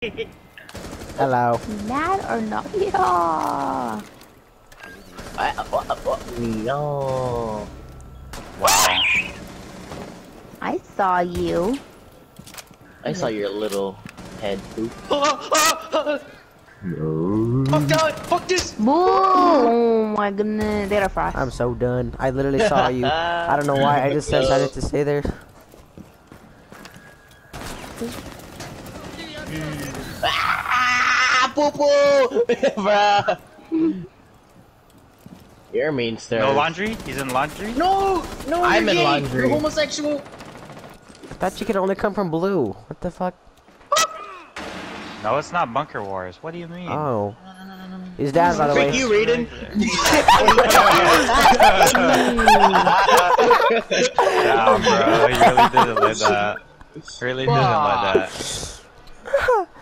Hello. Mad or not? Yeah. No. Wow. I saw you. I saw your little head poop. No. Fuck that! Fuck this! Boom! Oh my goodness, they're frost. I'm so done. I literally saw you. I don't know why. I just decided to stay there. Ah, poo poo, bruh. You're mean, sir. No laundry? He's in laundry? No, no, I'm you're in gay. laundry. You're homosexual. I thought you could only come from blue. What the fuck? No, it's not Bunker Wars. What do you mean? Oh. He's down, by the way. Thank you, Raiden. Damn, bro. He really didn't like that. Really didn't like that.